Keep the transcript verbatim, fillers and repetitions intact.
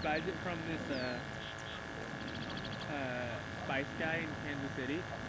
buys it from this uh, uh, spice guy in Kansas City.